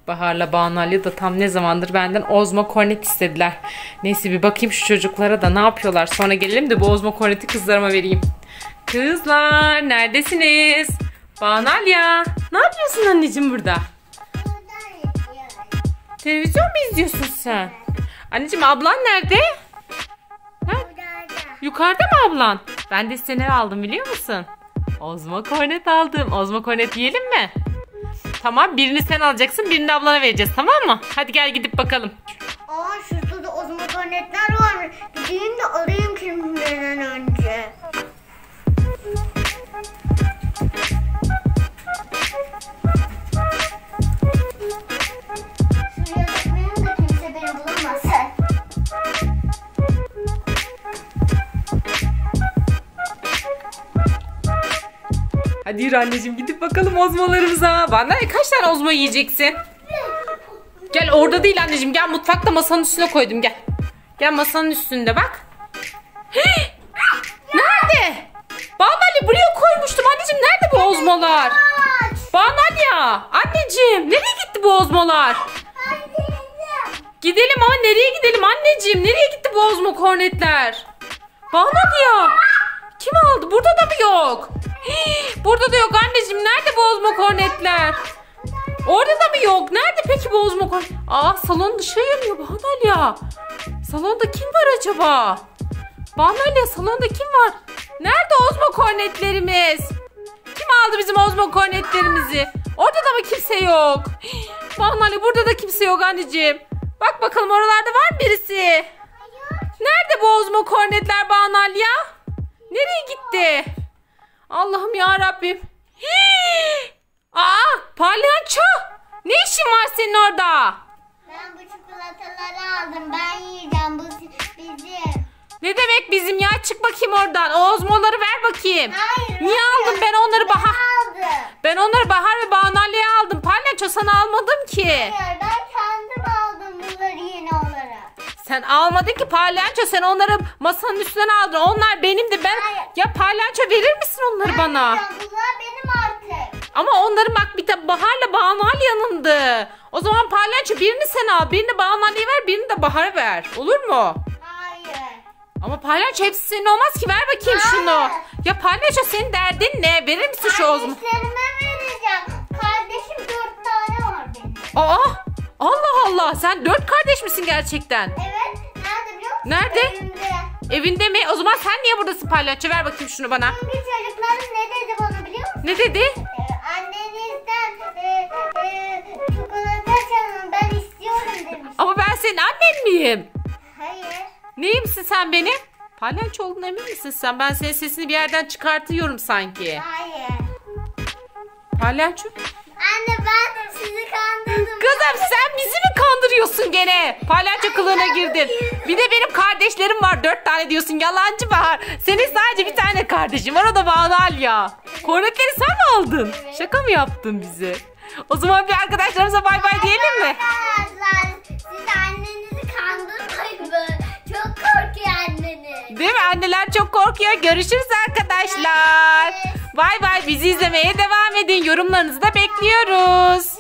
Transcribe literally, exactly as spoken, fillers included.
Bahar'la Banu Ali da tam ne zamandır benden Ozma Cornet istediler. Neyse bir bakayım şu çocuklara da ne yapıyorlar. Sonra gelelim de bu Ozma Cornet'i kızlarıma vereyim. Kızlar neredesiniz? Banu Ali ya. Ne yapıyorsun anneciğim burada? Televizyon mu izliyorsun sen? Anneciğim ablan nerede? Ha? Yukarıda mı ablan? Ben de size ne aldım biliyor musun? Ozma Cornet aldım. Ozma Cornet yiyelim mi? Tamam, birini sen alacaksın, birini de ablana vereceğiz, tamam mı? Hadi gel gidip bakalım. Aa, şurada da Ozma Cornetler var. Gideyim de alayım kendimden önce. Şuraya bakmayayım da kimse beni bulamazsın. Hadi yürü anneciğim, gidip bakalım ozmalarımıza. Bana kaç tane ozma yiyeceksin? Gel, orada değil anneciğim, gel mutfakta masanın üstüne koydum, gel. Gel masanın üstünde bak. Hey! Nerede? Banu Ali buraya koymuştum anneciğim, nerede bu ozmalar? Banu Ali ya, anneciğim nereye gitti bu ozmalar? Gidelim ama nereye gidelim anneciğim, nereye gitti bu ozma kornetler? Banu Ali ya, kim aldı? Burada da mı yok? Hii, burada da yok anneciğim, nerede bu ozma kornetler? Orada da mı yok? Nerede peki bu ozma kornet? Aa, salon dışarı yanıyor Banu Ali ya. Salonda kim var acaba? Banu Ali, salonda kim var? Nerede ozma kornetlerimiz? Kim aldı bizim ozma kornetlerimizi? Orada da mı kimse yok? Banu Ali, burada da kimse yok anneciğim. Bak bakalım, oralarda var mı birisi? Nerede bu ozma kornetler Banu Ali ya? Nereye gitti? Allah'ım ya Rabbim. Aa, palyaço. Ne işin var senin orada? Ben bu çikolataları aldım. Ben yiyeceğim. Bu bizim. Ne demek bizim ya? Çık bakayım oradan. O ozmaları ver bakayım. Hayır. Niye aldın? Ben onları Bahar. Aldım. Ben onları Bahar ve Banu Ali'ye aldım. Palyaço, sana almadım ki. Hayır, ben kendim aldım bunları yeni olarak. Sen almadın ki palyaço. Sen onları masanın üstünden aldın. Onlar benimdi. Ben Hayır. Ya palyaço, verir misin onları bana? Hayır, bunlar benim artık. Ama onların bak bir de Bahar'la Banu Ali yanındı. O zaman palyaço, birini sen al. Birini Banu Ali'ye ver. Birini de Bahar'a ver. Olur mu? Hayır. Ama palyaço, hepsi senin olmaz ki. Ver bakayım Hayır. şunu. Ya palyaço, senin derdin ne? Verir misin şu ozma? Kardeşlerime vereceğim. Kardeşim dört tane var benim. Aa, Allah Allah. Sen dört kardeş misin gerçekten? Evet. Nerede biliyor musun? Nerede? Evimde. Evinde mi? O zaman sen niye buradasın palyaço? Ver bakayım şunu bana. Çünkü çocuklarım ne dedi bana biliyor musun? Ne dedi? Ee, annenizden e, e, çikolata çalın, ben istiyorum demiş. Ama ben senin annen miyim? Hayır. Neyimsin sen benim? Palyaço olduğuna emin misin sen? Ben senin sesini bir yerden çıkartıyorum sanki. Hayır. Palyaço? Anne, ben sizi kandırdım. Kızım, sen bizi mi kandırıyorsun gene? Palyaço kılığına girdin. Bir de benim kardeşlerim var, dört tane diyorsun, yalancı Bahar. Senin sadece bir tane kardeşin var, o da Banu Ali ya. Kornetleri sen mi aldın? Evet. Şaka mı yaptın bize? O zaman bir arkadaşlarımıza bay bay diyelim mi? Arkadaşlar, siz annenizi kandırmayın böyle. Çok korkuyor anneniz. Değil mi? Anneler çok korkuyor. Görüşürüz arkadaşlar. Bay bay. Bizi izlemeye devam edin. Yorumlarınızı da bekliyoruz.